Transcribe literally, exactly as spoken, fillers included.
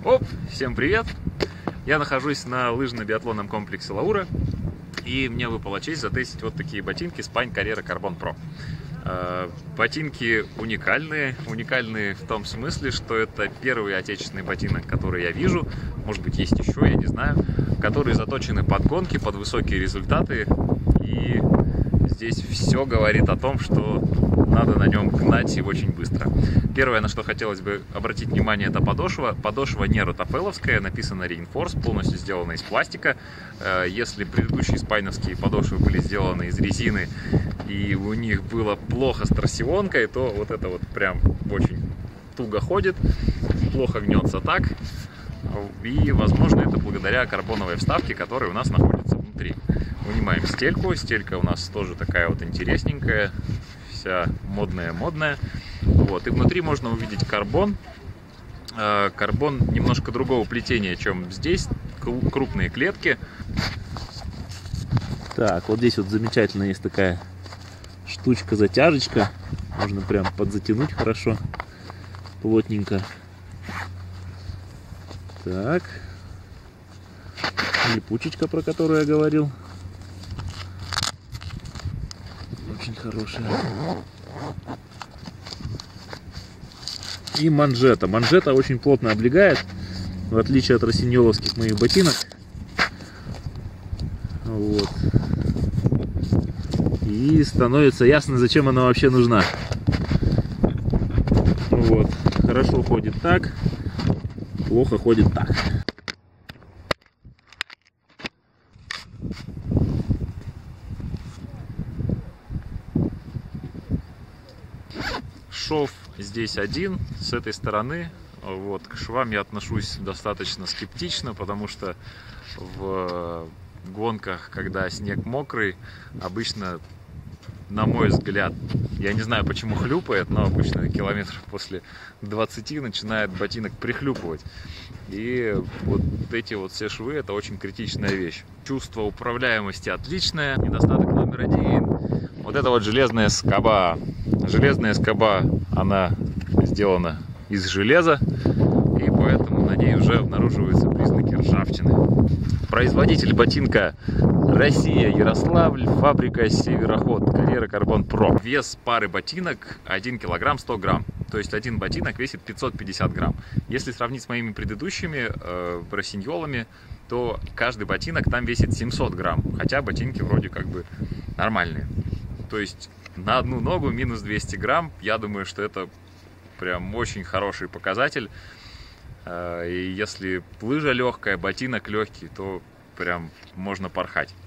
Оп, всем привет! Я нахожусь на лыжно-биатлонном комплексе Лаура, и мне выпала честь затестить вот такие ботинки Spine Carrera Carbon Pro. Ботинки уникальные, уникальные в том смысле, что это первый отечественный ботинок, который я вижу, может быть есть еще, я не знаю, которые заточены под гонки, под высокие результаты, и здесь все говорит о том, что надо на нем гнать и очень быстро. Первое, на что хотелось бы обратить внимание, это подошва. Подошва не ротофеловская, написано Reinforce, полностью сделана из пластика. Если предыдущие спайновские подошвы были сделаны из резины и у них было плохо с торсионкой, то вот это вот прям очень туго ходит, плохо гнется так. И, возможно, это благодаря карбоновой вставке, которая у нас находится внутри. Вынимаем стельку. Стелька у нас тоже такая вот интересненькая, вся модная-модная. Вот. И внутри можно увидеть карбон. Карбон немножко другого плетения, чем здесь. Крупные клетки. Так, вот здесь вот замечательно есть такая штучка-затяжечка. Можно прям подзатянуть хорошо, плотненько. Так. Липучечка, про которую я говорил. Очень хорошая. И манжета. Манжета очень плотно облегает, в отличие от росиньоловских моих ботинок. Вот. И становится ясно, зачем она вообще нужна. Вот. Хорошо ходит так, плохо ходит так. Шов здесь один, с этой стороны. Вот. К швам я отношусь достаточно скептично, потому что в гонках, когда снег мокрый, обычно, на мой взгляд, я не знаю, почему хлюпает, но обычно километров после двадцати начинает ботинок прихлюпывать. И вот эти вот все швы — это очень критичная вещь. Чувство управляемости отличное. Недостаток номер один — вот это вот железная скоба. Железная скоба, она сделана из железа, и поэтому на ней уже обнаруживаются признаки ржавчины. Производитель ботинка Россия, Ярославль, фабрика Североход, Carrera Carbon Pro. Вес пары ботинок один килограмм сто грамм, то есть один ботинок весит пятьсот пятьдесят грамм. Если сравнить с моими предыдущими э, росиньолами, то каждый ботинок там весит семьсот грамм, хотя ботинки вроде как бы нормальные. То есть на одну ногу минус двести грамм, я думаю, что это прям очень хороший показатель. И если лыжа легкая, ботинок легкий, то прям можно порхать.